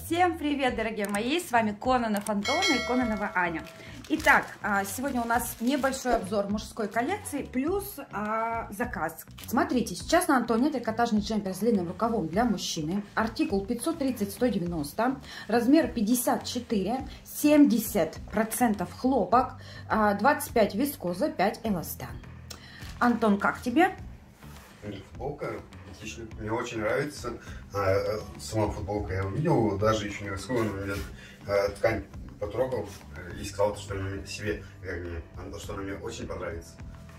Всем привет, дорогие мои! С вами Кононов Антон и Кононова Аня. Итак, сегодня у нас небольшой обзор мужской коллекции плюс заказ. Смотрите, сейчас на Антоне трикотажный джемпер с длинным рукавом для мужчины. Артикул 530-190, размер 54, 70% хлопок, 25 вискоза, 5 эластан. Антон, как тебе? Футболка отлично, мне очень нравится. Сама футболка я увидел, даже еще не раскрыл, ткань потрогал и сказал, что она себе, вернее, что она мне очень понравится.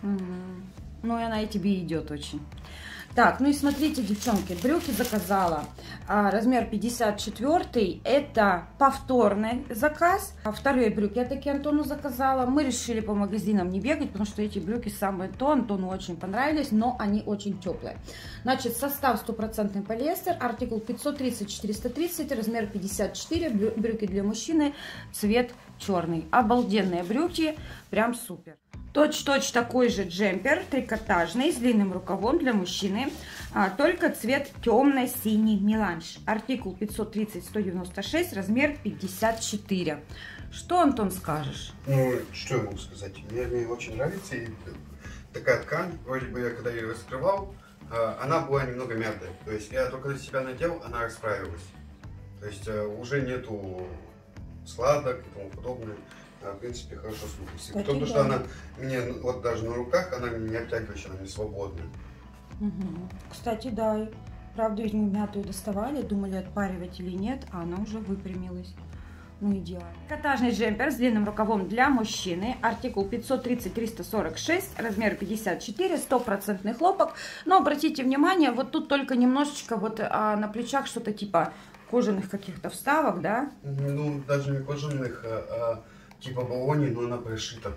Ну и она и тебе идет очень. Так, ну и смотрите, девчонки, брюки заказала. Размер 54, это повторный заказ. Вторые брюки я таки Антону заказала. Мы решили по магазинам не бегать, потому что эти брюки самые то. Антону очень понравились, но они очень теплые. Значит, состав 100% полиэстер, артикул 530-430, размер 54, брюки для мужчины, цвет черный. Обалденные брюки, прям супер. Точь-точь такой же джемпер, трикотажный, с длинным рукавом для мужчины, только цвет темно-синий меланж. Артикул 530-196, размер 54. Что, Антон, скажешь? Ну, что я могу сказать? Мне очень нравится. И такая ткань, вроде бы я когда ее раскрывал, она была немного мятая. То есть я только на себя надел, она расправилась. То есть уже нету складок и тому подобное. В принципе, хорошо слушается. Потому что она мне, вот даже на руках, она не обтягивающая, она не свободная. Кстати, да. Правда, ведь мы мятую доставали, думали, отпаривать или нет, а она уже выпрямилась. Ну, идеально. Трикотажный джемпер с длинным рукавом для мужчины. Артикул 530-346, размер 54, 100% хлопок. Но обратите внимание, вот тут только немножечко вот на плечах что-то типа кожаных каких-то вставок, да? Ну, даже не кожаных, типа баллони, но она пришита.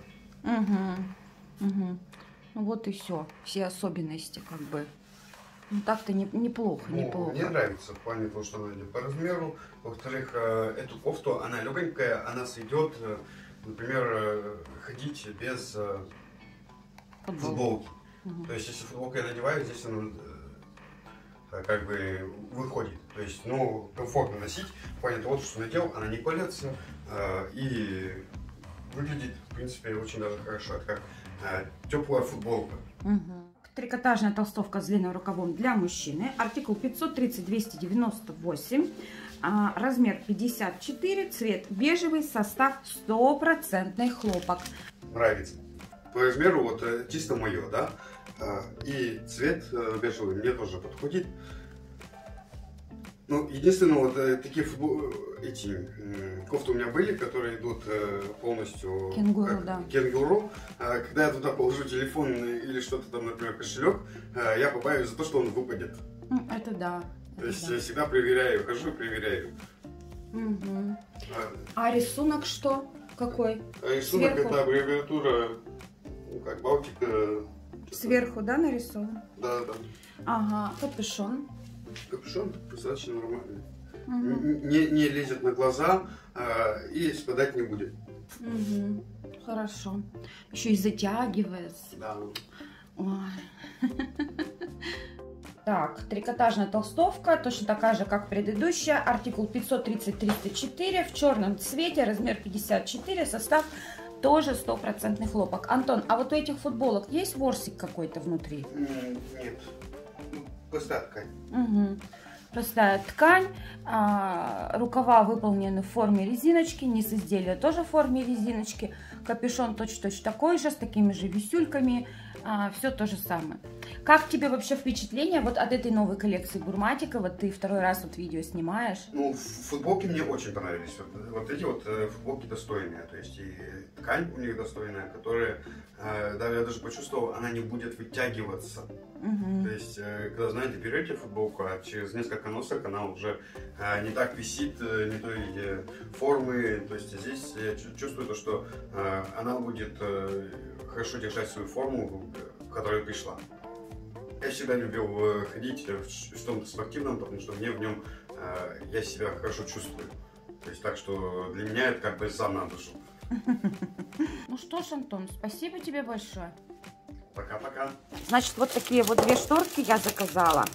Ну вот и все особенности как бы. Ну так-то неплохо, неплохо. Мне нравится в плане того, что она идет по размеру. Во-вторых, эту кофту, она легонькая, она сойдет, например, ходить без футболки. То есть, если футболку я надеваю, здесь она как бы выходит. То есть, ну, комфортно носить, в плане того, что надел, она не колется и выглядит, в принципе, очень даже хорошо. Это как теплая футболка. Трикотажная толстовка с длинным рукавом для мужчины. Артикул 530-298. Размер 54. Цвет бежевый. Состав 100% хлопок. Нравится. По размеру вот чисто мое, да. И цвет бежевый мне тоже подходит. Ну, единственное, вот такие кофты у меня были, которые идут полностью кенгуру, да. Кенгуру. Когда я туда положу телефон или что-то там, например, кошелек, я побаиваюсь за то, что он выпадет. Это да. То есть я всегда проверяю, хожу и проверяю. А рисунок что? Какой? Рисунок это аббревиатура, ну, как Балтика. Сверху, да, нарисован? Да. Ага, капюшон. Капюшон достаточно нормальный. Не лезет на глаза и спадать не будет. Хорошо. Еще и затягивается. Да. Ой. Так, трикотажная толстовка, точно такая же, как предыдущая. Артикул 530-304 в черном цвете, размер 54, состав тоже 100% хлопок. Антон, а вот у этих футболок есть ворсик какой-то внутри? Нет. Простая ткань. Простая ткань. Рукава выполнены в форме резиночки. Низ изделия тоже в форме резиночки. Капюшон точно такой же, с такими же висюльками. Все то же самое. Как тебе вообще впечатление вот от этой новой коллекции Бурматика? Вот ты второй раз вот видео снимаешь. Ну, футболки мне очень понравились. Вот эти вот футболки достойные. То есть и ткань у них достойная, которая, да, я даже почувствовал, она не будет вытягиваться. То есть, когда, знаете, берете футболку, а через несколько носок она уже не так висит, не той формы. То есть здесь я чувствую то, что она будет хорошо держать свою форму, в которую пришла. Я всегда любил ходить в том-то спортивном, потому что мне в нем я себя хорошо чувствую. То есть так что для меня это как бы сам на душу. Ну что ж, Антон, спасибо тебе большое. Пока-пока. Значит, вот такие вот две шторки я заказала.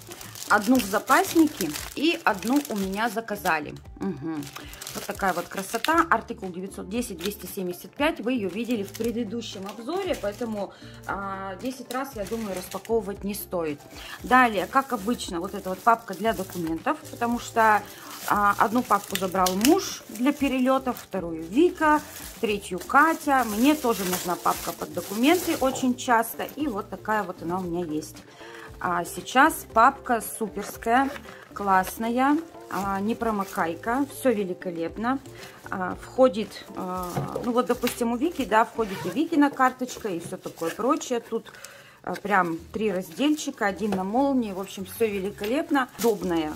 одну в запаснике и одну у меня заказали. Угу. Вот такая вот красота. Артикул 910-275. Вы ее видели в предыдущем обзоре, поэтому 10 раз, я думаю, распаковывать не стоит. Далее, как обычно, вот эта вот папка для документов, потому что одну папку забрал муж для перелетов, вторую Вика, третью Катя. Мне тоже нужна папка под документы очень часто. И вот такая вот она у меня есть. Сейчас папка суперская, классная, непромокайка, все великолепно. Входит, ну вот, допустим, у Вики, да, входит и Викина карточка и все такое прочее. Тут прям 3 разделчика, один на молнии, в общем, все великолепно. Удобная,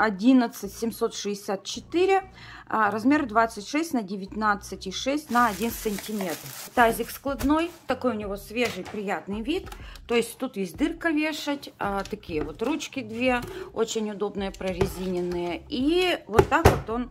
11764, размер 26 на 19,6 на 1 сантиметр. Тазик складной, такой у него свежий, приятный вид. То есть тут есть дырка вешать, такие вот ручки 2, очень удобные, прорезиненные. И вот так вот он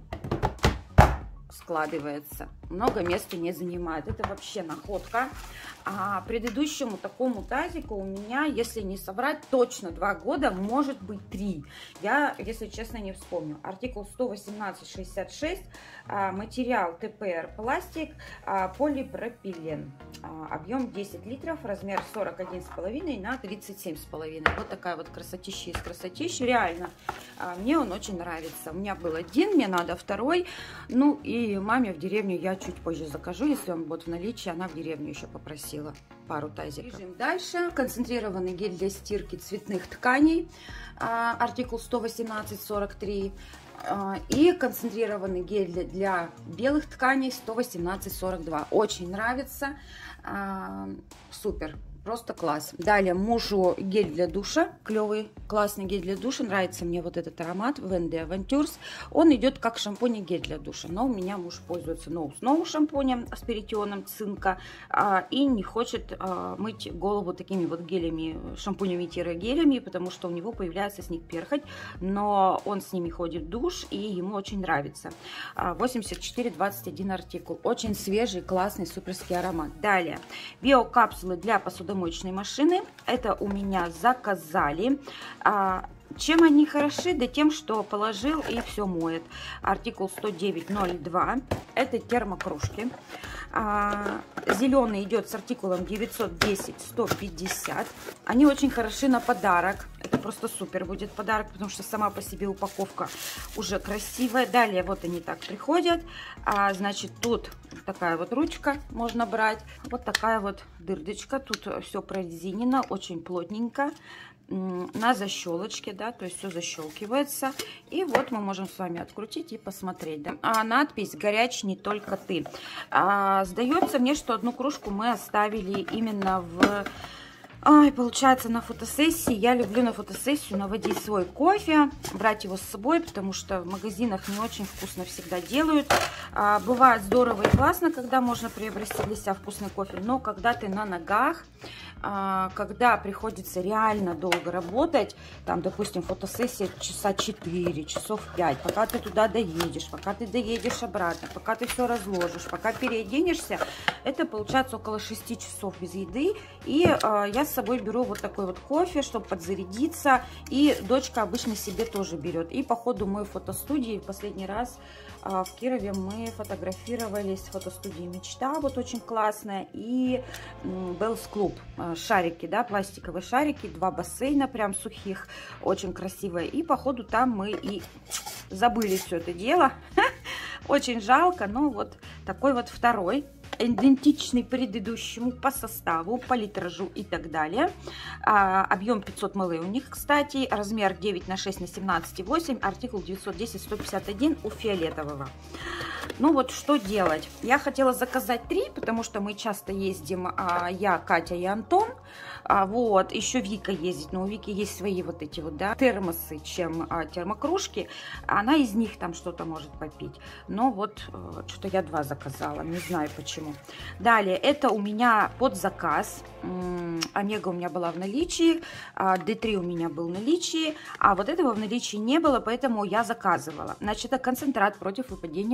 складывается, много места не занимает. Это вообще находка. Предыдущему такому тазику у меня, если не соврать, точно 2 года, может быть 3. Я, если честно, не вспомню. Артикул 118-66, материал ТПР пластик, полипропилен. Объем 10 литров, размер 41,5 на 37,5. Вот такая вот красотища из красотища. Реально, мне он очень нравится. У меня был один, мне надо второй. Ну и маме в деревню я чуть позже закажу, если он будет в наличии. Она в деревню еще попросила пару тазиков. Бежим дальше. Концентрированный гель для стирки цветных тканей. Артикул 118-43. И концентрированный гель для белых тканей 118-42. Очень нравится. Супер. Просто класс. Далее мужу гель для душа. Клевый, классный гель для душа. Нравится мне вот этот аромат Wendy Aventures. Он идет как шампунь и гель для душа. Но у меня муж пользуется Nose шампунем с перитионом цинка. И не хочет мыть голову такими вот гелями, шампунями-гелями, потому что у него появляется с них перхоть. Но он с ними ходит в душ и ему очень нравится. 84-21 артикул. Очень свежий, классный, суперский аромат. Далее биокапсулы для посудомоечной машины. Это у меня заказали. Чем они хороши? Да тем, что положил и все моет. Артикул 109-02. Это термокружки. Зеленый идет с артикулом 910-150. Они очень хороши на подарок. Это просто супер будет подарок, потому что сама по себе упаковка уже красивая. Далее вот они так приходят. Значит, тут такая вот ручка можно брать. Вот такая вот дырочка. Тут все прорезинено, очень плотненько. На защелочке, да, то есть все защелкивается. И вот мы можем с вами открутить и посмотреть, да. Надпись «Горяч не только ты». Сдается мне, что одну кружку мы оставили именно в... получается, на фотосессии. Я люблю на фотосессию наводить свой кофе, брать его с собой, потому что в магазинах не очень вкусно всегда делают. Бывает здорово и классно, когда можно приобрести для себя вкусный кофе, но когда ты на ногах, когда приходится реально долго работать, там, допустим, фотосессия часа 4, часов 5, пока ты туда доедешь, пока ты доедешь обратно, пока ты все разложишь, пока переоденешься, это получается около 6 часов без еды. И я с собой беру вот такой вот кофе, чтобы подзарядиться, и дочка обычно себе тоже берет. И по ходу моей фотостудии в последний раз в Кирове мы фотографировались в фотостудии «Мечта», вот очень классная, и Bells Club, шарики, да, пластиковые шарики, 2 бассейна прям сухих, очень красивые. И по ходу там мы и забыли все это дело. Очень жалко, но вот такой вот второй, идентичный предыдущему по составу, по литражу и так далее. Объем 500 мл у них, кстати, размер 9 на 6 на 17,8, артикул 910-151 у фиолетового. Ну вот что делать? Я хотела заказать 3, потому что мы часто ездим, я, Катя и Антон. Вот, еще Вика ездит, но у Вики есть свои вот эти вот, да, термосы, чем термокружки. Она из них там что-то может попить. Но вот что-то я 2 заказала, не знаю почему. Далее, это у меня под заказ. Омега у меня была в наличии, D3 у меня был в наличии, а вот этого в наличии не было, поэтому я заказывала. Значит, это концентрат против выпадения волос.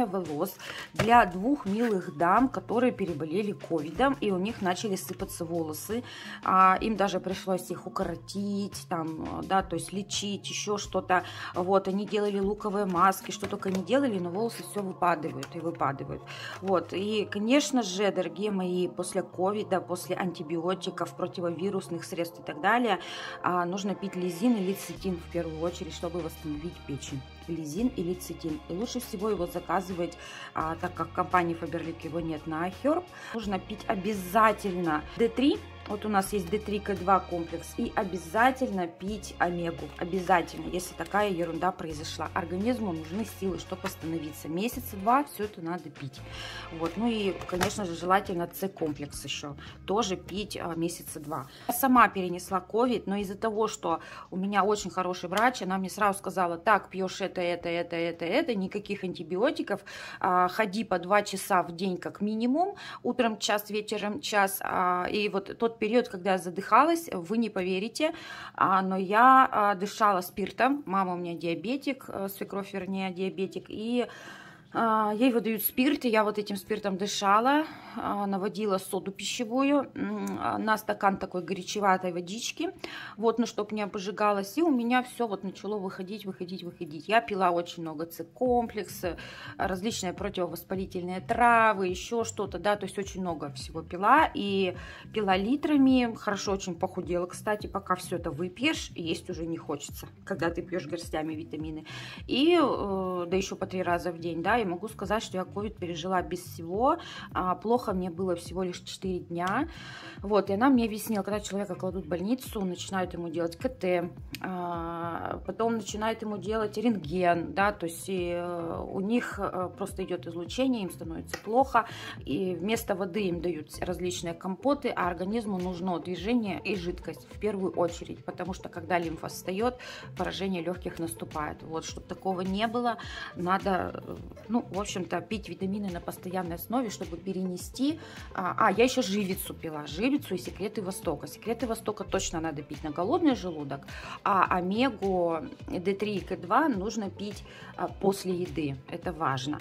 волос для двух милых дам, которые переболели ковидом, и у них начали сыпаться волосы. Им даже пришлось их укоротить, там, да, то есть лечить, еще что-то. Вот, они делали луковые маски, что только не делали, но волосы все выпадают и выпадают. Вот, и, конечно же, дорогие мои, после ковида, после антибиотиков, противовирусных средств и так далее, нужно пить лизин и лецитин в первую очередь, чтобы восстановить печень. Лизин и лецитин. И лучше всего его заказывать, так как в компании Faberlic его нет, на iHerb. Нужно пить обязательно D3. Вот у нас есть D3K2 комплекс. И обязательно пить омегу. Обязательно, если такая ерунда произошла. Организму нужны силы, чтобы восстановиться. Месяца 2 все это надо пить. Вот. Ну и, конечно же, желательно С-комплекс еще. Тоже пить месяца 2. Я сама перенесла ковид, но из-за того, что у меня очень хороший врач, она мне сразу сказала: так, пьешь это, никаких антибиотиков, ходи по 2 часа в день как минимум, утром час, вечером час. И вот тот период, когда я задыхалась, вы не поверите, но я дышала спиртом. Мама у меня диабетик, свекровь, вернее, диабетик, и ей выдают спирт, и я вот этим спиртом дышала, наводила соду пищевую на стакан такой горячеватой водички, вот, ну, чтобы не обжигалось, и у меня все вот начало выходить. Я пила очень много С-комплекса, различные противовоспалительные травы, еще что-то, да, то есть очень много всего пила, и пила литрами, хорошо очень похудела, кстати, пока все это выпьешь, есть уже не хочется, когда ты пьешь горстями витамины, и, да еще по 3 раза в день, да, и могу сказать, что я ковид пережила без всего. Плохо мне было всего лишь 4 дня. Вот, и она мне объяснила, когда человека кладут в больницу, начинают ему делать КТ, потом начинают ему делать рентген, да, то есть у них просто идет излучение, им становится плохо, и вместо воды им дают различные компоты, а организму нужно движение и жидкость в первую очередь, потому что когда лимфа встает, поражение легких наступает. Вот, чтобы такого не было, надо, ну, в общем-то, пить витамины на постоянной основе, чтобы перенести. Я еще живицу пила, живицу и секреты Востока. Секреты Востока точно надо пить на голодный желудок, а омегу D3 и K2 нужно пить после еды. Это важно.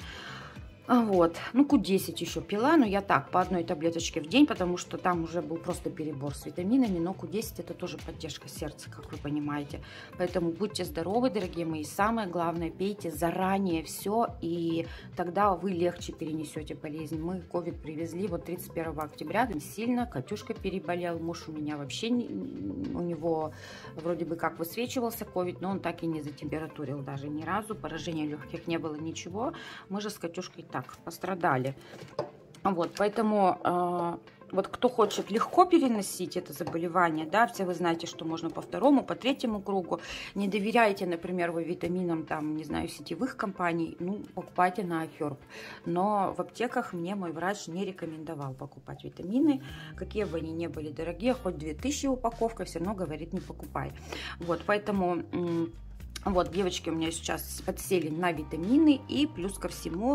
Вот, ну, Q10 еще пила, но я так, по одной таблеточке в день, потому что там уже был просто перебор с витаминами, но Q10 это тоже поддержка сердца, как вы понимаете. Поэтому будьте здоровы, дорогие мои, самое главное, пейте заранее все, и тогда вы легче перенесете болезнь. Мы ковид привезли вот 31 октября, сильно, Катюшка переболел, муж у меня вообще, у него вроде бы как высвечивался ковид, но он так и не затемпературил даже ни разу, поражения легких не было, ничего. Мы же с Катюшкой так пострадали. Вот, поэтому вот кто хочет легко переносить это заболевание, да, все вы знаете, что можно по 2-му, по 3-му кругу. Не доверяйте, например, вы витаминам, там, не знаю, сетевых компаний, ну, покупайте на iHerb. Но в аптеках мне мой врач не рекомендовал покупать витамины, какие бы они ни были дорогие, хоть 2000 упаковка, все равно говорит, не покупай. Вот, поэтому... Вот, девочки у меня сейчас подсели на витамины, и плюс ко всему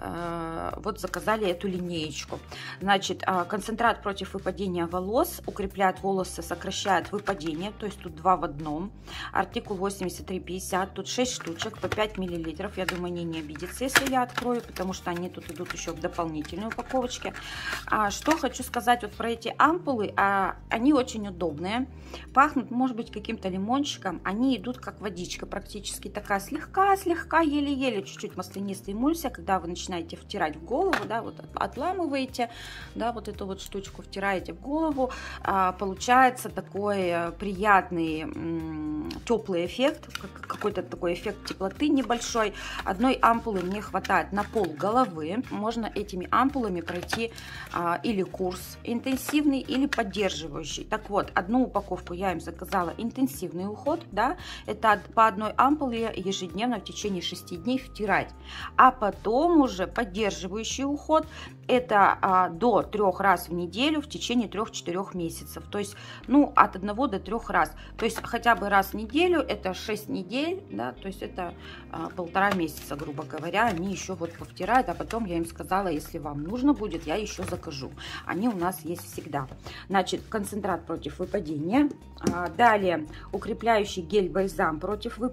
вот заказали эту линеечку. Значит, концентрат против выпадения волос, укрепляет волосы, сокращает выпадение, то есть тут 2 в 1. Артикул 8350, тут 6 штучек по 5 мл. Я думаю, они не обидятся, если я открою, потому что они тут идут еще в дополнительной упаковочке. Что хочу сказать вот про эти ампулы, они очень удобные, пахнут, может быть, каким-то лимончиком, они идут как водичка, практически такая слегка, еле-еле, чуть-чуть маслянистая эмульсия, когда вы начинаете втирать в голову, да, вот отламываете, да, вот эту вот штучку втираете в голову, получается такой приятный теплый эффект, какой-то такой эффект теплоты небольшой. Одной ампулы мне хватает на пол головы, можно этими ампулами пройти или курс интенсивный, или поддерживающий. Так вот, одну упаковку я им заказала интенсивный уход, да, это по одной ампуле ежедневно в течение 6 дней втирать, а потом уже поддерживающий уход, это до 3 раз в неделю в течение 3-4 месяцев, то есть, ну, от 1 до 3 раз, то есть хотя бы раз в неделю, это 6 недель, да, то есть это 1,5 месяца, грубо говоря, они еще вот повтирают, а потом я им сказала, если вам нужно будет, я еще закажу, они у нас есть всегда. Значит, концентрат против выпадения, далее укрепляющий гель-бальзам против выпадения,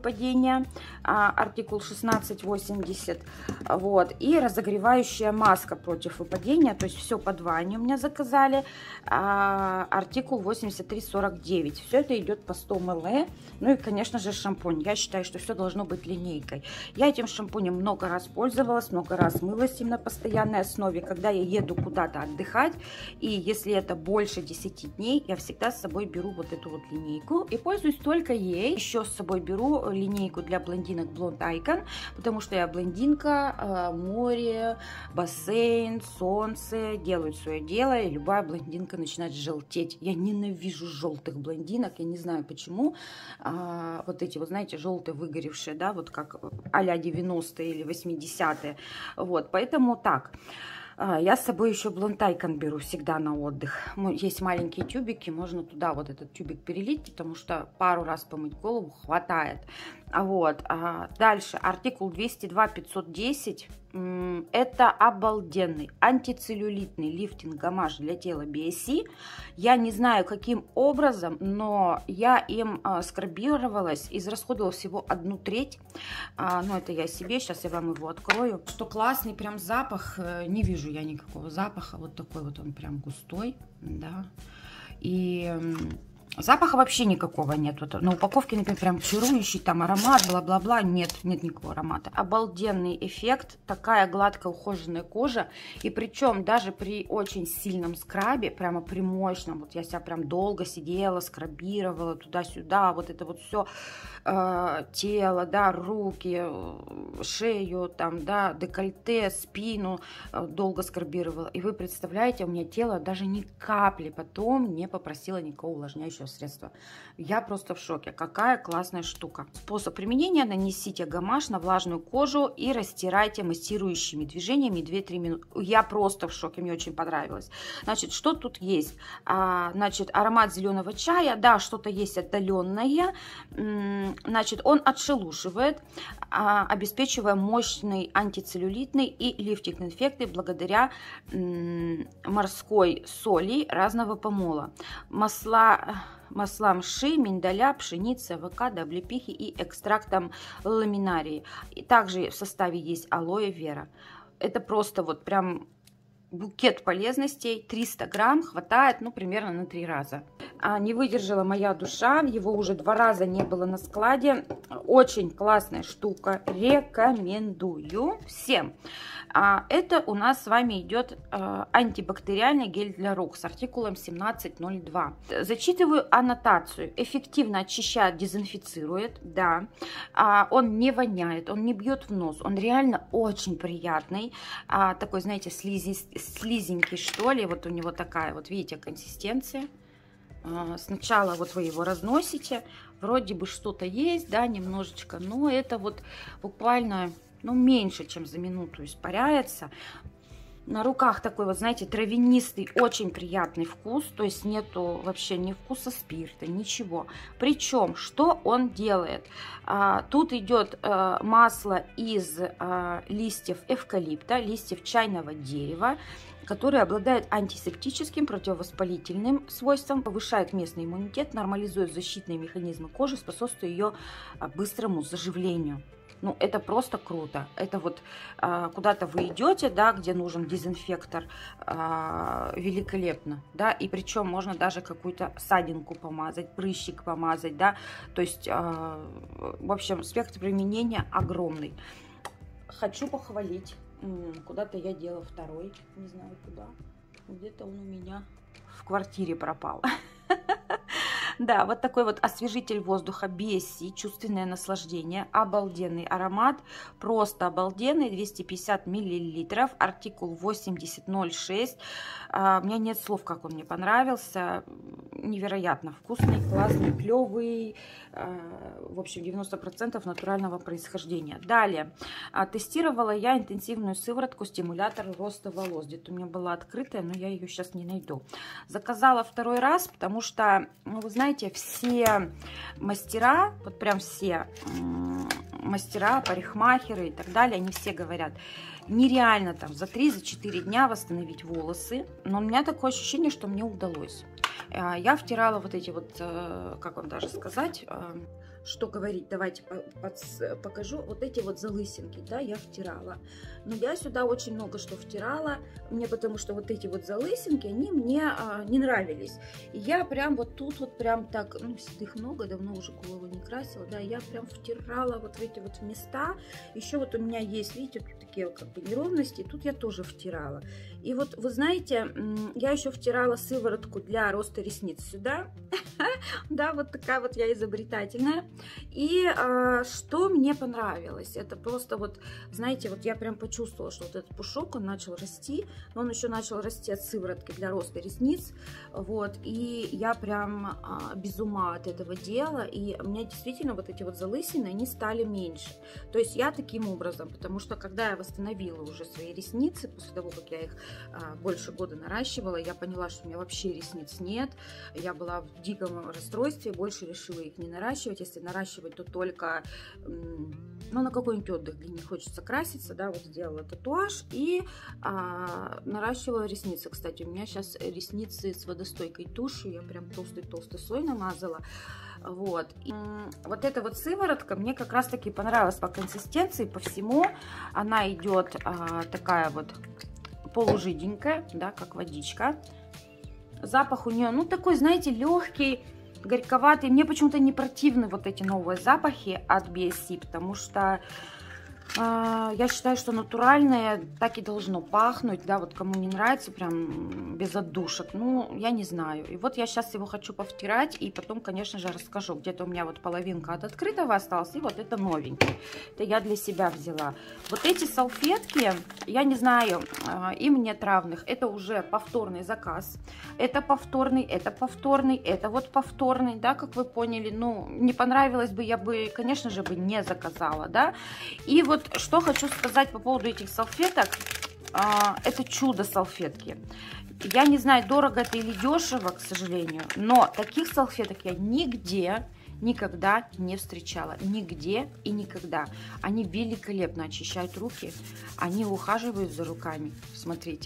выпадения, артикул 1680, вот, и разогревающая маска против выпадения, то есть все по 2 они у меня заказали, артикул 8349, все это идет по 100 мл, ну и, конечно же, шампунь. Я считаю, что все должно быть линейкой. Я этим шампунем много раз пользовалась, много раз мылась им на постоянной основе, когда я еду куда-то отдыхать, и если это больше 10 дней, я всегда с собой беру вот эту вот линейку и пользуюсь только ей. Еще с собой беру линейку для блондинок Blonde Icon, потому что я блондинка, море, бассейн, солнце делают свое дело, и любая блондинка начинает желтеть. Я ненавижу желтых блондинок, я не знаю почему. Вот эти вот, знаете, желтые выгоревшие, да, вот как а-ля 90-е или 80-е. Вот, поэтому так. Я с собой еще Blonde Icon беру всегда на отдых. Есть маленькие тюбики, можно туда вот этот тюбик перелить, потому что пару раз помыть голову хватает. Вот. Дальше артикул 202-510. Это обалденный антицеллюлитный лифтинг-гамаш для тела BSC. Я не знаю, каким образом, но я им скрабировалась, израсходовала всего 1/3. Но это я себе, сейчас я вам его открою. Что классный прям запах, не вижу я никакого запаха. Вот такой вот он прям густой, да. И запаха вообще никакого нет. Вот на упаковке, например, прям чарующий там аромат, бла-бла-бла. Нет никакого аромата. Обалденный эффект. Такая гладкая ухоженная кожа. И причем даже при очень сильном скрабе, прямо при мощном, вот я себя прям долго сидела, скрабировала туда-сюда, вот это вот все тело, да, руки, шею, там, да, декольте, спину долго скрабировала. И вы представляете, у меня тело даже ни капли потом не попросило никакого увлажняющего средства. Я просто в шоке. Какая классная штука. Способ применения: нанесите гамаш на влажную кожу и растирайте массирующими движениями 2-3 минуты. Я просто в шоке, мне очень понравилось. Значит, что тут есть? Значит, аромат зеленого чая, да, что-то есть отдаленное. Значит, он отшелушивает, обеспечивая мощный антицеллюлитный и лифтинг эффекты благодаря морской соли разного помола. Маслам ши, миндаля, пшеницы, авокадо, облепихи и экстрактом ламинарии. И также в составе есть алоэ вера. Это просто вот прям букет полезностей. 300 грамм хватает, ну, примерно на 3 раза. Не выдержала моя душа, его уже 2 раза не было на складе. Очень классная штука, рекомендую всем. Это у нас с вами идет антибактериальный гель для рук с артикулом 1702. Зачитываю аннотацию. Эффективно очищает, дезинфицирует, да. Он не воняет, он не бьет в нос, он реально очень приятный. Такой, знаете, слизенький, что ли. Вот у него такая, вот видите, консистенция. Сначала вот вы его разносите, вроде бы что-то есть, да, немножечко, но это вот буквально, ну, меньше, чем за минуту испаряется. На руках такой вот, знаете, травянистый, очень приятный вкус, то есть нету вообще ни вкуса спирта, ничего. Причем, что он делает? Тут идет масло из листьев эвкалипта, листьев чайного дерева, который обладает антисептическим, противовоспалительным свойством, повышает местный иммунитет, нормализует защитные механизмы кожи, способствует ее быстрому заживлению. Ну, это просто круто. Это вот куда-то вы идете, да, где нужен дезинфектор, великолепно, да, и причем можно даже какую-то ссадинку помазать, прыщик помазать, да, то есть, в общем, спектр применения огромный. Хочу похвалить. Куда-то я дела второй, не знаю куда. Где-то он у меня в квартире пропал. Да, вот такой вот освежитель воздуха BSC, чувственное наслаждение, обалденный аромат, просто обалденный, 250 миллилитров, артикул 8006. У меня нет слов, как он мне понравился, невероятно вкусный, классный, клевый, в общем, 90% натурального происхождения. Далее, тестировала я интенсивную сыворотку, стимулятор роста волос, где-то у меня была открытая, но я ее сейчас не найду. Заказала второй раз, потому что, ну, вы знаете, все мастера, вот прям все мастера, парикмахеры и так далее, они все говорят, нереально там за 3-4 дня восстановить волосы, но у меня такое ощущение, что мне удалось. Я втирала вот эти вот, как вам даже сказать, что говорить, давайте покажу. Вот эти вот залысинки, да, я втирала. Но я сюда очень много что втирала, мне потому что вот эти вот залысинки, они мне не нравились. И я прям вот тут вот прям так, ну, седых много, давно уже голову не красила, да, я прям втирала вот в эти вот места. Еще вот у меня есть, видите, тут такие как бы неровности, тут я тоже втирала. И вот, вы знаете, я еще втирала сыворотку для роста ресниц сюда. Да, вот такая вот я изобретательная. И что мне понравилось, это просто вот, знаете, вот я прям почувствовала, что вот этот пушок, он начал расти, но он еще начал расти от сыворотки для роста ресниц, вот, и я прям без ума от этого дела, и у меня действительно вот эти вот залысины, они стали меньше. То есть я таким образом, потому что когда я восстановила уже свои ресницы, после того, как я их больше года наращивала, я поняла, что у меня вообще ресниц нет, я была в диком расстройстве, больше решила их не наращивать. Если наращивать, то только ну, на какой-нибудь отдых, где не хочется краситься, да, вот сделала татуаж и наращивала ресницы. Кстати, у меня сейчас ресницы с водостойкой тушью, я прям толстый-толстый слой намазала. Вот. И вот эта вот сыворотка мне как раз таки понравилась по консистенции, по всему. Она идет такая вот полужиденькая, да, как водичка. Запах у нее, ну, такой, знаете, легкий, горьковатый. Мне почему-то не противны вот эти новые запахи от BSC, потому что я считаю, что натуральное так и должно пахнуть, да, вот кому не нравится, прям без отдушек, ну, я не знаю. И вот я сейчас его хочу повтирать, и потом, конечно же, расскажу. Где-то у меня вот половинка от открытого осталась, и вот это новенький. Это я для себя взяла. Вот эти салфетки, я не знаю, им нет равных. Это уже повторный заказ. Это повторный, это вот повторный, да, как вы поняли. Ну, не понравилось бы, я бы, конечно же, бы не заказала, да. И вот что хочу сказать по поводу этих салфеток. Это чудо салфетки. Я не знаю, дорого это или дешево, к сожалению, но таких салфеток я нигде никогда не встречала. Нигде и никогда. Они великолепно очищают руки. Они ухаживают за руками. Смотрите.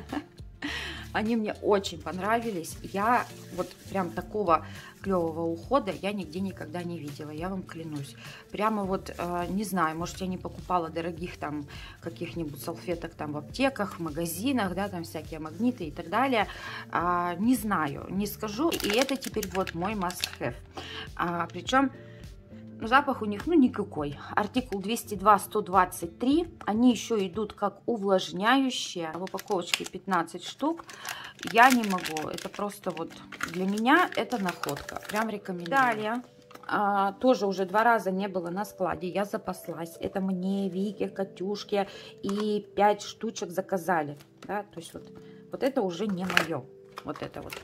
Они мне очень понравились. Я вот прям такого клевого ухода я нигде никогда не видела, я вам клянусь. Прямо вот, не знаю, может, я не покупала дорогих там каких-нибудь салфеток там в аптеках, в магазинах, да, там всякие магниты и так далее. Не знаю, не скажу. И это теперь вот мой must-have. Причем запах у них, ну, никакой. Артикул 202-123. Они еще идут как увлажняющие. В упаковочке 15 штук. Я не могу. Это просто вот для меня это находка. Прям рекомендую. Далее. Тоже уже 2 раза не было на складе. Я запаслась. Это мне, Вике, Катюшке. И 5 штучек заказали. Да, то есть вот это уже не мое. Вот это вот.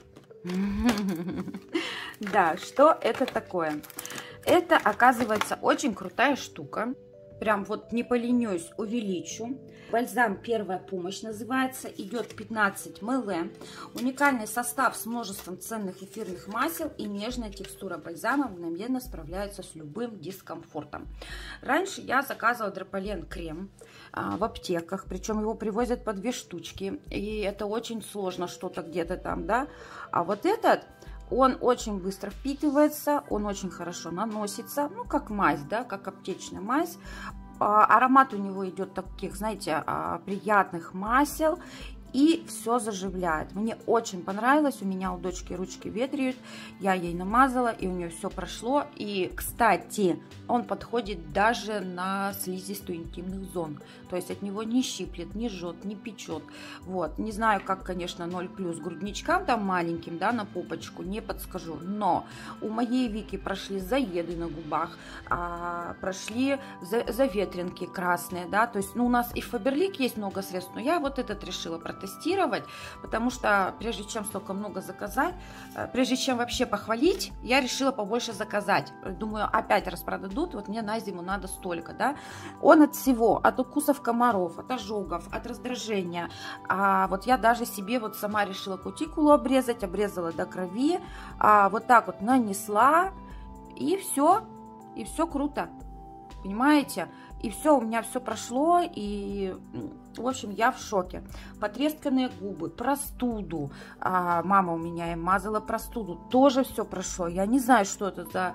Да, что это такое? Это, оказывается, очень крутая штука. Прям вот не поленюсь, увеличу. Бальзам «Первая помощь» называется. Идет 15 мл. Уникальный состав с множеством ценных эфирных масел и нежная текстура бальзама мгновенно справляется с любым дискомфортом. Раньше я заказывала Дрополен крем в аптеках. Причем его привозят по 2 штучки. И это очень сложно что-то где-то там, да. А вот этот... Он очень быстро впитывается, он очень хорошо наносится, ну, как мазь, да, как аптечная мазь. Аромат у него идет таких, знаете, приятных масел. И все заживляет. Мне очень понравилось. У меня у дочки ручки ветреют. Я ей намазала, и у нее все прошло. И, кстати, он подходит даже на слизистую интимных зон. То есть от него не щиплет, не жжет, не печет. Вот. Не знаю, как, конечно, 0+ грудничкам там маленьким, да, на попочку, не подскажу. Но у моей Вики прошли заеды на губах, прошли заветринки красные, да. То есть, ну, у нас и в Фаберлик есть много средств, но я вот этот решила протестировать, потому что прежде чем столько много заказать, прежде чем вообще похвалить, я решила побольше заказать. Думаю, опять распродадут, вот мне на зиму надо столько, да. Он от всего, от укусов комаров, от ожогов, от раздражения. Вот я даже себе вот сама решила кутикулу обрезать, обрезала до крови, вот так вот нанесла, и все круто, понимаете? И все, у меня все прошло, и, в общем, я в шоке. Потресканные губы, простуду. Мама у меня им мазала простуду. Тоже все прошло. Я не знаю, что это за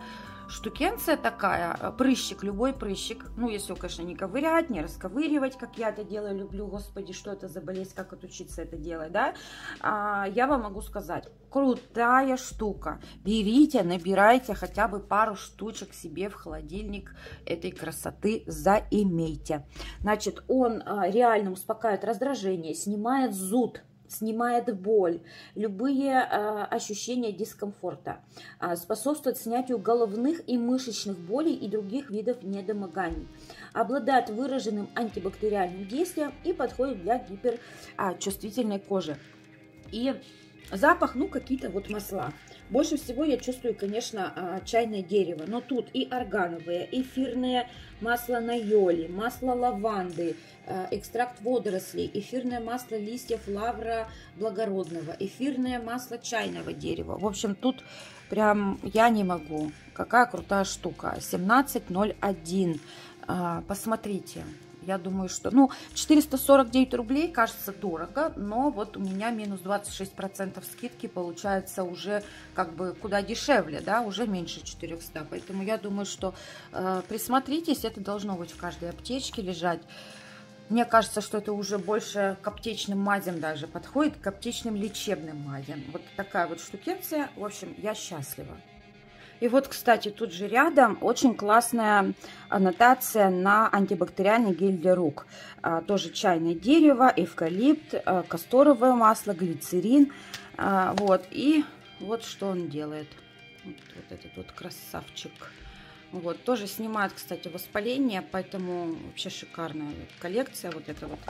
штукенция такая, прыщик, любой прыщик. Ну, если, конечно, не ковырять, не расковыривать, как я это делаю, люблю, господи, что это за болезнь, как отучиться это делать, да. Я вам могу сказать, крутая штука. Берите, набирайте хотя бы пару штучек себе в холодильник этой красоты, заимейте. Значит, он реально успокаивает раздражение, снимает зуд, снимает боль, любые ощущения дискомфорта, способствует снятию головных и мышечных болей и других видов недомоганий, обладает выраженным антибактериальным действием и подходит для гиперчувствительной кожи. И запах, ну, какие-то вот масла. Больше всего я чувствую, конечно, чайное дерево, но тут и органовые, эфирное масло найоли, масло лаванды, экстракт водорослей, эфирное масло листьев лавра благородного, эфирное масло чайного дерева. В общем, тут прям я не могу. Какая крутая штука. 17,01. Посмотрите. Я думаю, что, ну, 449 рублей кажется дорого, но вот у меня минус 26% скидки получается уже как бы куда дешевле, да, уже меньше 400. Поэтому я думаю, что присмотритесь, это должно быть в каждой аптечке лежать. Мне кажется, что это уже больше к аптечным мазям даже подходит, к аптечным лечебным мазям. Вот такая вот штукенция. В общем, я счастлива. И вот, кстати, тут же рядом очень классная аннотация на антибактериальный гель для рук. Тоже чайное дерево, эвкалипт, касторовое масло, глицерин. Вот. И вот что он делает. Вот этот вот красавчик. Вот. Тоже снимает, кстати, воспаление, поэтому вообще шикарная коллекция. Вот это вот,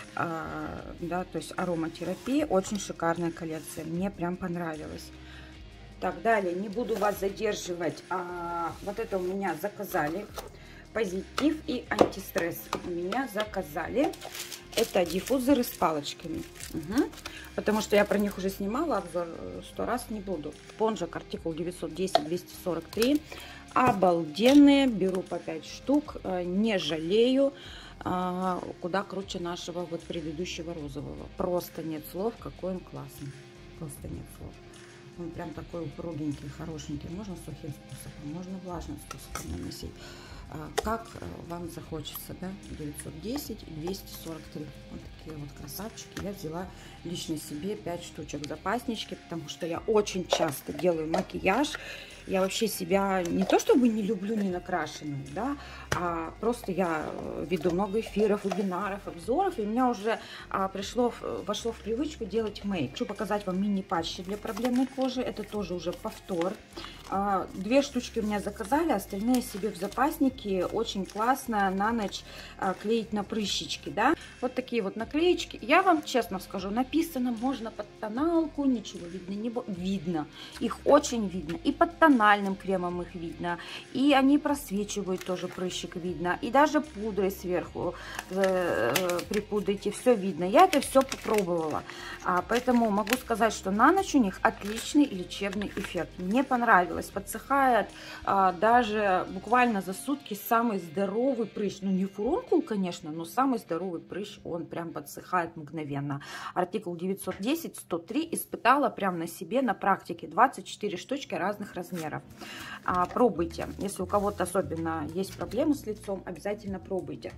да, то есть ароматерапия. Очень шикарная коллекция. Мне прям понравилось. Так, далее, не буду вас задерживать. Вот это у меня заказали. Позитив и антистресс. У меня заказали. Это диффузоры с палочками. Угу. Потому что я про них уже снимала обзор. 100 раз не буду. Спонжик, артикул 910-243. Обалденные. Беру по 5 штук. Не жалею. Куда круче нашего вот предыдущего розового. Просто нет слов, какой он классный. Просто нет слов. Он прям такой упругенький, хорошенький. Можно сухим способом, можно влажным способом наносить. Как вам захочется, да? 910 и 243. Вот такие вот красавчики. Я взяла лично себе 5 штучек запаснички, потому что я очень часто делаю макияж. Я вообще себя не то чтобы не люблю не накрашенную, да, а просто я веду много эфиров, вебинаров, обзоров, и у меня уже вошло в привычку делать мейк. Хочу показать вам мини-патчи для проблемной кожи. Это тоже уже повтор. 2 штучки у меня заказали, остальные себе в запаснике. Очень классно на ночь клеить на прыщички, да. Вот такие вот наклеечки. Я вам честно скажу, написано, можно под тоналку, ничего видно не видно. Их очень видно. И под тональным кремом их видно. И они просвечивают, тоже прыщик видно. И даже пудрой сверху припудрите, все видно. Я это все попробовала. Поэтому могу сказать, что на ночь у них отличный лечебный эффект. Мне понравилось. Подсыхает даже буквально за сутки самый здоровый прыщ. Ну, не фурункул, конечно, но самый здоровый прыщ, он прям подсыхает мгновенно. Артикул 910-103 испытала прям на себе, на практике. 24 штучки разных размеров. Пробуйте. Если у кого-то особенно есть проблемы с лицом, обязательно пробуйте.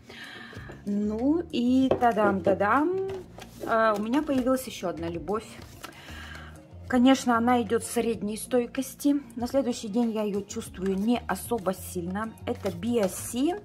Ну и тадам-тадам. У меня появилась еще одна любовь. Конечно, она идет средней стойкости. На следующий день я ее чувствую не особо сильно. Это BSC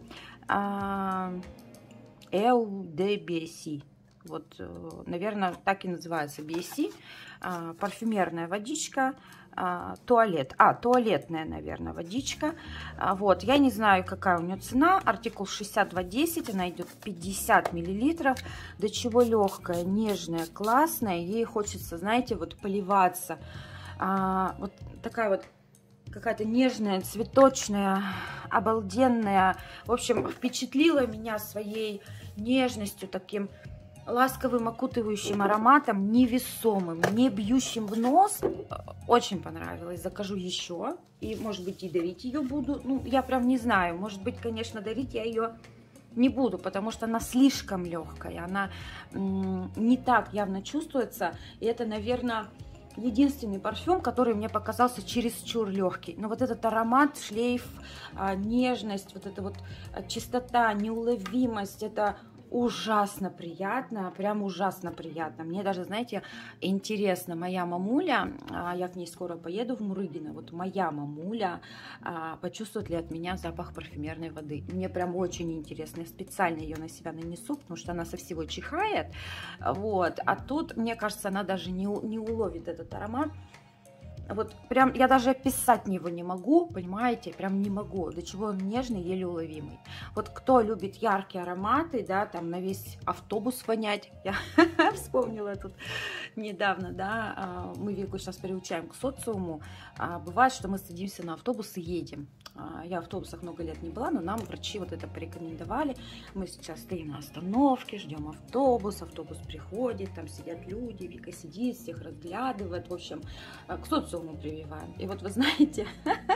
LDBC. Вот, наверное, так и называется BSC. Парфюмерная водичка. Туалетная, наверное, водичка. Вот, я не знаю, какая у нее цена. Артикул 6210, она идет 50 миллилитров. До чего легкая, нежная, классная. Ей хочется, знаете, вот поливаться. Вот такая вот какая-то нежная, цветочная, обалденная. В общем, впечатлила меня своей нежностью, таким ласковым, окутывающим ароматом, невесомым, не бьющим в нос. Очень понравилось. Закажу еще. И, может быть, и дарить ее буду. Ну, я прям не знаю. Может быть, конечно, дарить я ее не буду, потому что она слишком легкая. Она не так явно чувствуется. И это, наверное, единственный парфюм, который мне показался чересчур легкий. Но вот этот аромат, шлейф, нежность, вот эта вот чистота, неуловимость, это ужасно приятно, прям ужасно приятно. Мне даже, знаете, интересно, моя мамуля, я к ней скоро поеду в Мурыгино, вот моя мамуля почувствует ли от меня запах парфюмерной воды. Мне прям очень интересно, я специально ее на себя нанесу, потому что она со всего чихает, вот, а тут, мне кажется, она даже не уловит этот аромат. Вот прям я даже описать его не могу, понимаете, прям не могу, до чего он нежный, еле уловимый. Вот кто любит яркие ароматы, да, там на весь автобус вонять, я вспомнила тут недавно, да, мы Вику сейчас приучаем к социуму, бывает, что мы садимся на автобус и едем. Я в автобусах много лет не была, но нам врачи вот это порекомендовали. Мы сейчас стоим на остановке, ждем автобус приходит, там сидят люди, Вика сидит, всех разглядывает, в общем, к социуму прививаем. И вот вы знаете,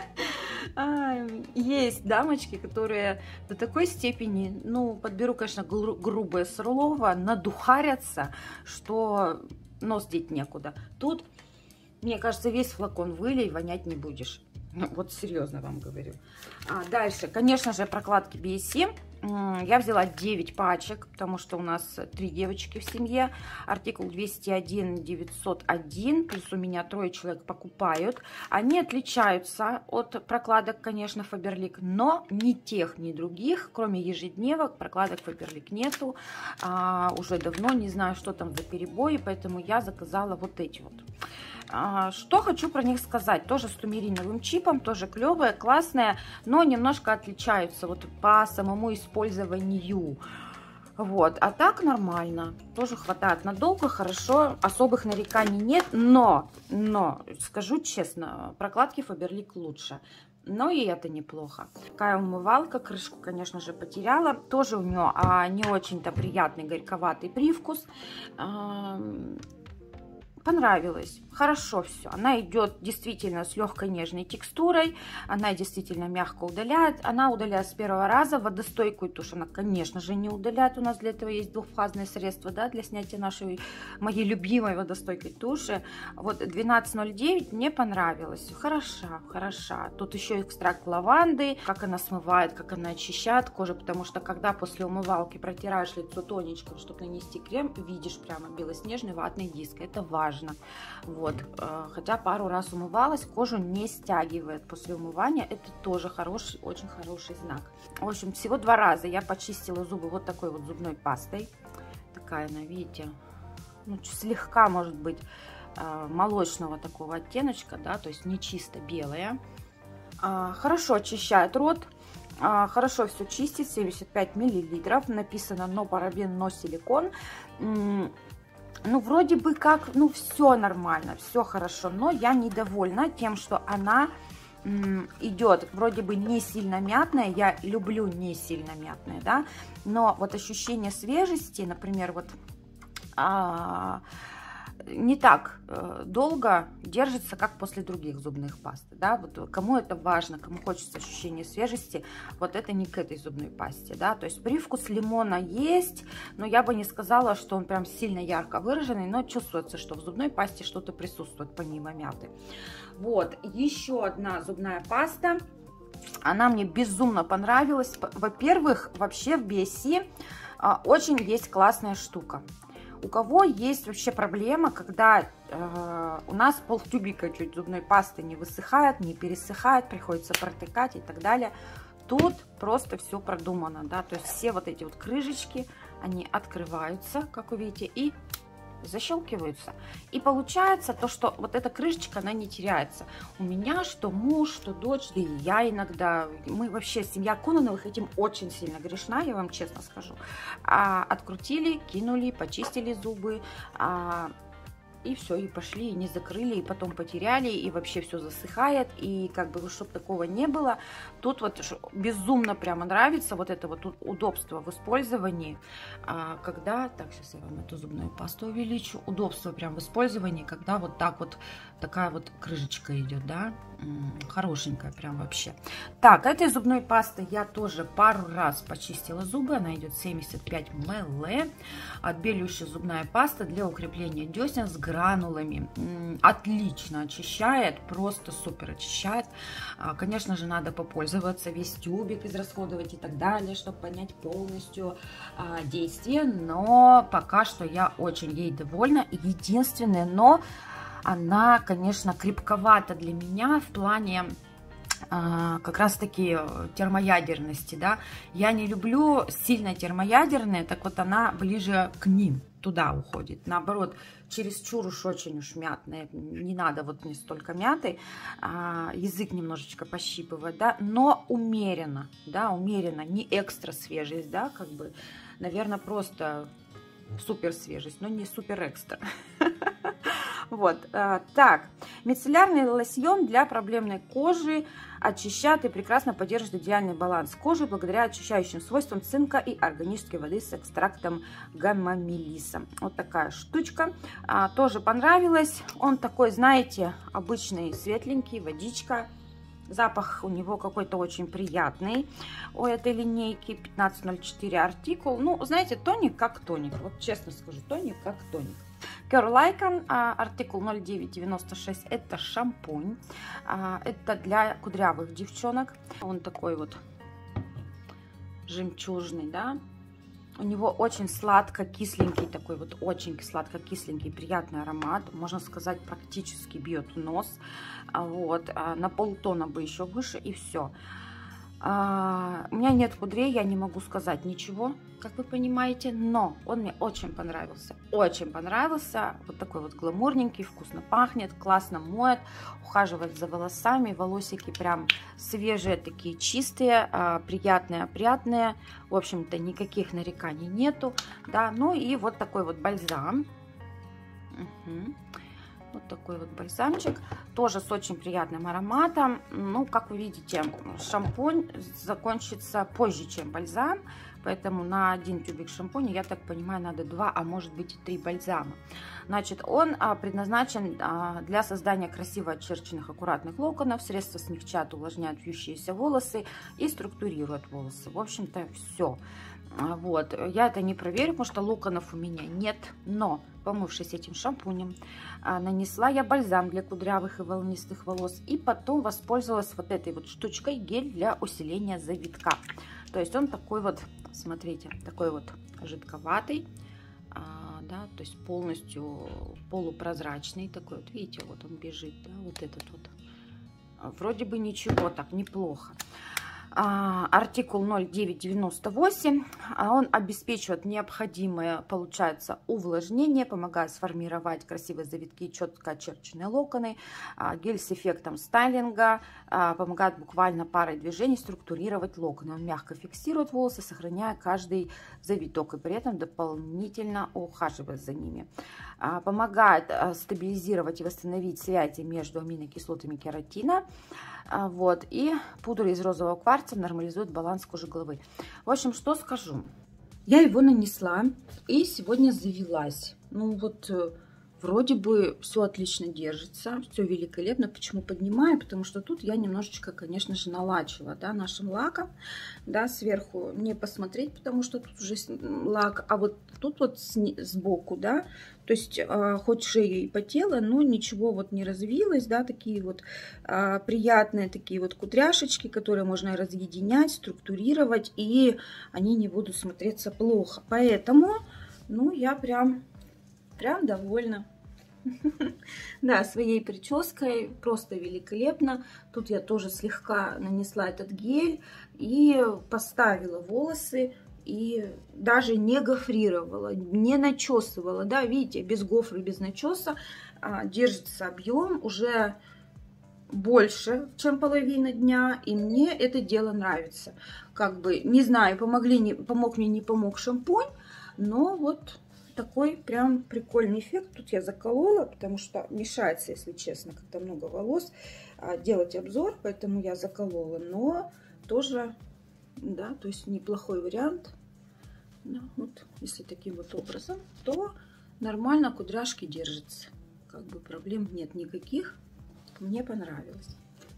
есть дамочки, которые до такой степени, ну, подберу, конечно, грубое слово, надухарятся, что нос деть некуда. Тут, мне кажется, весь флакон вылей, вонять не будешь. Вот серьезно вам говорю. Дальше, конечно же, прокладки BSC. Я взяла 9 пачек, потому что у нас 3 девочки в семье. Артикул 201-901, плюс у меня 3 человек покупают. Они отличаются от прокладок, конечно, Faberlic, но ни тех, ни других, кроме ежедневок, прокладок Faberlic нету. Уже давно не знаю, что там за перебои, поэтому я заказала вот эти вот. Что хочу про них сказать, тоже с тумериновым чипом, тоже клевые, классные, но немножко отличаются вот по самому использованию. Вот, а так нормально, тоже хватает надолго, хорошо, особых нареканий нет, но скажу честно, прокладки Faberlic лучше. Но и это неплохо. Такая умывалка, крышку, конечно же, потеряла. Тоже у нее не очень-то приятный горьковатый привкус. Понравилось, хорошо все. Она идет действительно с легкой нежной текстурой, она действительно мягко удаляет. Она удаляет с первого раза. Водостойкую тушь она, конечно же, не удаляет. У нас для этого есть двухфазное средство, да, для снятия моей любимой водостойкой туши. Вот 1209 мне понравилась, хороша. Тут еще экстракт лаванды, как она смывает, как она очищает кожу, потому что когда после умывалки протираешь лицо тонечком, чтобы нанести крем, видишь прямо белоснежный ватный диск. Это важно. Вот, хотя пару раз умывалась, кожу не стягивает после умывания, это тоже хороший, очень хороший знак. В общем, всего 2 раза я почистила зубы вот такой вот зубной пастой, такая она, видите, ну, слегка, может быть, молочного такого оттеночка, да, то есть не чисто белая. Хорошо очищает рот. Хорошо все чистит, 75 миллилитров, написано но парабен, но силикон. Ну, вроде бы как, ну, все нормально, все хорошо, но я недовольна тем, что она идет вроде бы не сильно мятная, я люблю не сильно мятная, да, но вот ощущение свежести, например, вот не так долго держится, как после других зубных паст, да, вот кому это важно, кому хочется ощущение свежести, вот это не к этой зубной пасте, да, то есть привкус лимона есть, но я бы не сказала, что он прям сильно ярко выраженный, но чувствуется, что в зубной пасте что-то присутствует помимо мяты. Вот, еще одна зубная паста, она мне безумно понравилась. Во-первых, вообще в BSC очень есть классная штука. У кого есть вообще проблема, когда у нас полтюбика чуть зубной пасты не высыхает, не пересыхает, приходится протыкать и так далее. Тут просто все продумано, да, то есть все вот эти вот крышечки, они открываются, как вы видите, и защелкиваются. И получается то, что вот эта крышечка, она не теряется. У меня что муж, что дочь, да и я иногда, мы вообще, семья Кононовых этим очень сильно грешна, я вам честно скажу. Открутили, кинули, почистили зубы, и все, и пошли, и не закрыли, и потом потеряли, и вообще все засыхает, и как бы, чтобы такого не было, тут вот безумно прямо нравится вот это вот удобство в использовании, когда, так, сейчас я вам эту зубную пасту увеличу, удобство прям в использовании, когда вот так вот такая вот крышечка идет, да, хорошенькая прям вообще. Так, этой зубной пастой я тоже пару раз почистила зубы, она идет 75 мл, отбеливающая зубная паста для укрепления десен с гранулами гранулами. Отлично очищает, просто супер очищает. Конечно же, надо попользоваться, весь тюбик израсходовать и так далее, чтобы понять полностью действие. Но пока что я очень ей довольна. Единственное, но она, конечно, крепковата для меня в плане как раз таки термоядерности, да. Я не люблю сильно термоядерные, так вот она ближе к ним, туда уходит. Наоборот, чересчур уж очень уж мятная, не надо вот не столько мятой, язык немножечко пощипывать, да, но умеренно, да, умеренно, не экстра свежесть, да, как бы, наверное, просто супер свежесть, но не супер экстра. Вот, так, мицеллярный лосьон для проблемной кожи очищает и прекрасно поддерживает идеальный баланс кожи благодаря очищающим свойствам цинка и органической воды с экстрактом гамма-мелиса. Вот такая штучка, тоже понравилась. Он такой, знаете, обычный, светленький, водичка. Запах у него какой-то очень приятный у этой линейки, 1504 артикул. Ну, знаете, тоник как тоник, вот честно скажу, тоник как тоник. Curl Icon, артикул 0996, это шампунь, это для кудрявых девчонок, он такой вот жемчужный, да, у него очень сладко-кисленький такой вот, очень сладко-кисленький, приятный аромат, можно сказать, практически бьет нос, вот, на полтона бы еще выше и все. У меня нет кудрей, я не могу сказать ничего, как вы понимаете, но он мне очень понравился, вот такой вот гламурненький, вкусно пахнет, классно моет, ухаживает за волосами, волосики прям свежие, такие чистые, приятные, опрятные, в общем-то никаких нареканий нету, да, ну и вот такой вот бальзам. Вот такой вот бальзамчик, тоже с очень приятным ароматом. Ну, как вы видите, шампунь закончится позже, чем бальзам, поэтому на один тюбик шампуня, я так понимаю, надо 2, а может быть и 3 бальзама. Значит, он предназначен для создания красиво очерченных аккуратных локонов, средства смягчают, увлажняют вьющиеся волосы и структурируют волосы. В общем-то, все. Вот, я это не проверю, потому что локонов у меня нет, но, помывшись этим шампунем, нанесла я бальзам для кудрявых и волнистых волос, и потом воспользовалась вот этой вот штучкой, гель для усиления завитка. То есть он такой вот, смотрите, такой вот жидковатый, да, то есть полностью полупрозрачный такой, вот видите, вот он бежит, да, вот этот вот, вроде бы ничего, так, неплохо. Артикул 0998, он обеспечивает необходимое, получается, увлажнение, помогает сформировать красивые завитки и четко очерченные локоны. Гель с эффектом стайлинга помогает буквально парой движений структурировать локоны. Он мягко фиксирует волосы, сохраняя каждый завиток и при этом дополнительно ухаживая за ними. Помогает стабилизировать и восстановить связи между аминокислотами кератина. Вот, и пудра из розового кварца нормализует баланс кожи головы. В общем, что скажу. Я его нанесла и сегодня завелась. Ну вот, вроде бы все отлично держится, все великолепно. Почему поднимаю? Потому что тут я немножечко, конечно же, налачила, да, нашим лаком. Да, сверху не посмотреть, потому что тут уже лак, а вот тут вот сбоку, да, то есть хоть шея и потела, но ничего вот не развилось, да, такие вот приятные такие вот кудряшечки, которые можно разъединять, структурировать, и они не будут смотреться плохо. Поэтому, ну, я прям довольна. Да, своей прической, просто великолепно. Тут я тоже слегка нанесла этот гель и поставила волосы. И даже не гофрировала, не начесывала, да, видите, без гофры, без начеса держится объем уже больше, чем половина дня, и мне это дело нравится. Как бы, не знаю, помог мне, не помог шампунь, но вот такой прям прикольный эффект. Тут я заколола, потому что мешается, если честно, когда много волос, делать обзор, поэтому я заколола, но тоже... Да, то есть неплохой вариант. Да, вот, если таким вот образом, то нормально кудряшки держатся. Как бы проблем нет никаких. Мне понравилось.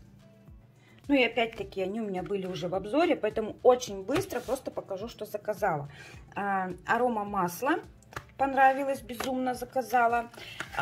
Ну и опять-таки они у меня были уже в обзоре, поэтому очень быстро просто покажу, что заказала. Арома масло понравилось, безумно заказала.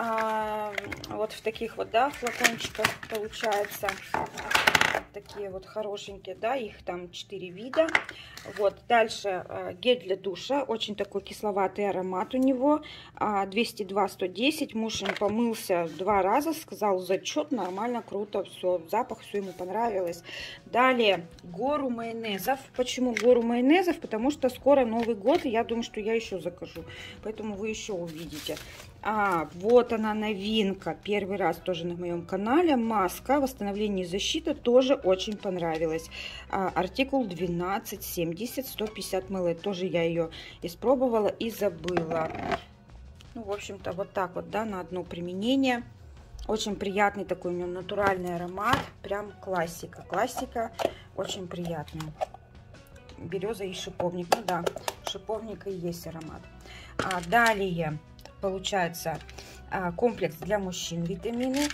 Вот в таких вот, да, флакончиках получается. Такие вот хорошенькие, да, их там 4 вида. Вот, дальше гель для душа, очень такой кисловатый аромат у него, 202-110, муж им помылся 2 раза, сказал зачет, нормально, круто, все, запах, все ему понравилось. Далее гору майонезов. Почему гору майонезов? Потому что скоро Новый год, и я думаю, что я еще закажу, поэтому вы еще увидите. Вот она новинка, первый раз тоже на моем канале, маска восстановление и защита, тоже очень понравилась. Артикул 1270, 150 мл, тоже я ее испробовала и забыла. Ну, в общем-то, вот так вот, да, на одно применение. Очень приятный такой у него натуральный аромат, прям классика, классика, очень приятный. Береза и шиповник, ну да, шиповника и есть аромат. Далее получается комплекс для мужчин витамины,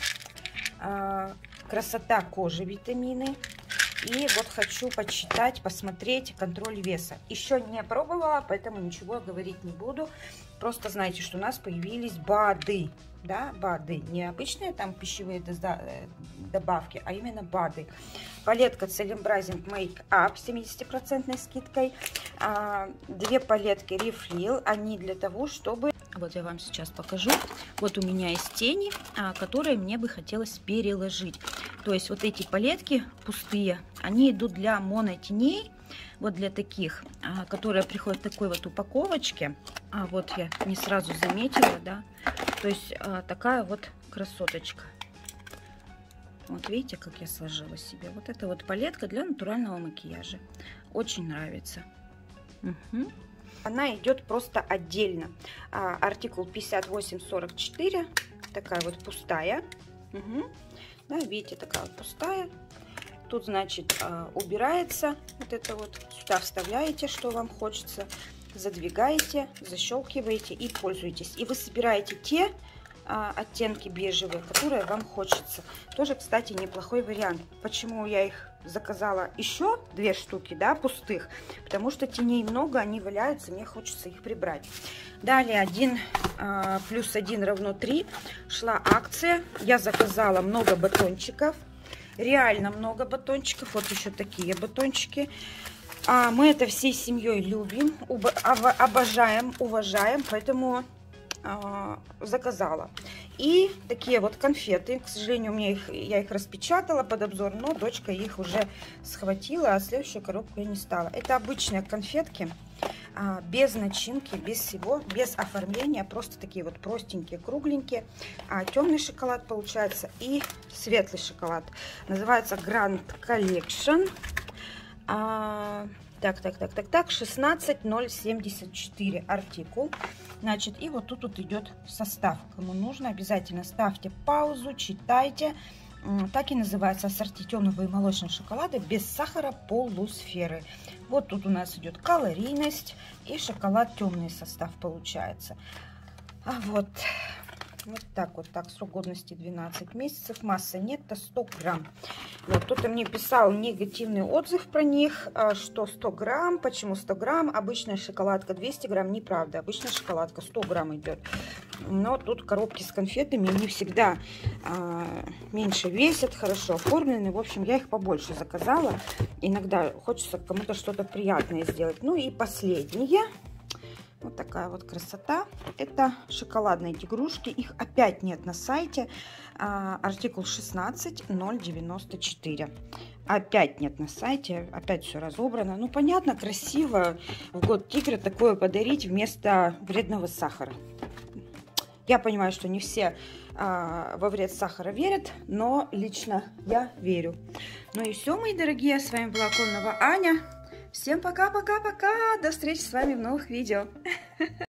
красота кожи витамины. И вот хочу почитать, посмотреть контроль веса. Еще не пробовала, поэтому ничего говорить не буду. Просто знайте, что у нас появились БАДы. Да, БАДы. Не обычные там пищевые добавки, а именно БАДы. Палетка Целебразинг Make Up с 70% скидкой. 2 палетки Refill. Они для того, чтобы... Вот я вам сейчас покажу. Вот у меня есть тени, которые мне бы хотелось переложить. То есть вот эти палетки пустые, они идут для монотеней. Вот для таких, которые приходят в такой вот упаковочке. Вот я не сразу заметила, да. То есть такая вот красоточка. Вот видите, как я сложила себе. Вот это вот палетка для натурального макияжа. Очень нравится. Угу. Она идет просто отдельно. Артикул 5844. Такая вот пустая. Угу. Да, видите, такая вот пустая. Тут, значит, убирается вот это вот. Сюда вставляете, что вам хочется. Задвигаете, защелкиваете и пользуетесь. И вы собираете те оттенки бежевые, которые вам хочется. Тоже, кстати, неплохой вариант. Почему я их заказала еще 2 штуки, да, пустых? Потому что теней много, они валяются, мне хочется их прибрать. Далее 1 плюс 1 равно 3. Шла акция. Я заказала много батончиков. Реально много батончиков. Вот еще такие батончики. Мы это всей семьей любим, обожаем, уважаем, поэтому заказала. И такие вот конфеты. К сожалению, я их распечатала под обзор, но дочка их уже схватила, а следующую коробку я не стала. Это обычные конфетки, без начинки, без всего, без оформления. Просто такие вот простенькие, кругленькие. Темный шоколад получается и светлый шоколад. Называется Grand Collection. Так, 16074 артикул. Значит, и вот тут вот идет состав. Кому нужно, обязательно ставьте паузу, читайте. Так и называется ассорти темного и молочного шоколада без сахара полусферы. Вот тут у нас идет калорийность и шоколад темный состав получается. Вот так, срок годности 12 месяцев, масса нетто 100 грамм. Вот, кто-то мне писал негативный отзыв про них, что 100 грамм, почему 100 грамм, обычная шоколадка 200 грамм, неправда, обычная шоколадка 100 грамм идет. Но тут коробки с конфетами не всегда меньше весят, хорошо оформлены, в общем, я их побольше заказала, иногда хочется кому-то что-то приятное сделать. Ну и последнее. Вот такая вот красота. Это шоколадные тигрушки. Их опять нет на сайте. Артикул 16094. Опять нет на сайте. Опять все разобрано. Ну, понятно, красиво в год тигра такое подарить вместо вредного сахара. Я понимаю, что не все во вред сахара верят, но лично я верю. Ну и все, мои дорогие. С вами была Коннова Аня. Всем пока-пока-пока. До встречи с вами в новых видео.